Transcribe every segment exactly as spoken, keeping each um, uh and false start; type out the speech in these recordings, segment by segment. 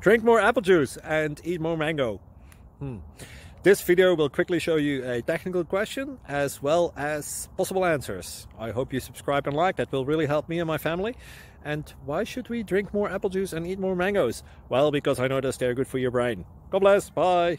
Drink more apple juice and eat more mango. Hmm. This video will quickly show you a technical question as well as possible answers. I hope you subscribe and like, that will really help me and my family. And why should we drink more apple juice and eat more mangoes? Well, because I noticed they're good for your brain. God bless, bye!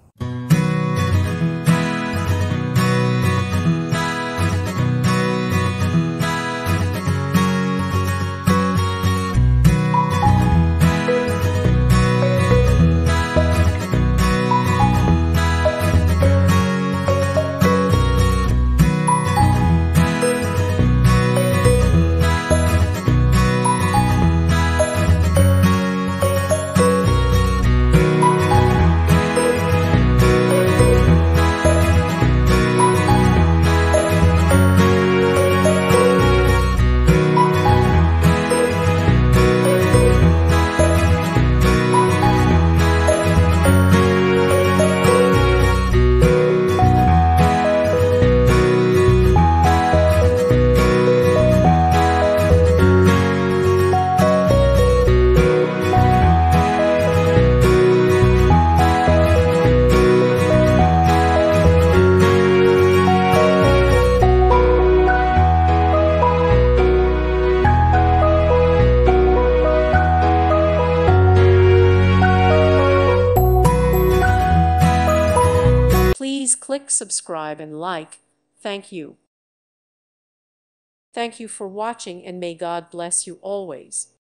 Please click subscribe and like. Thank you. Thank you for watching, and may God bless you always.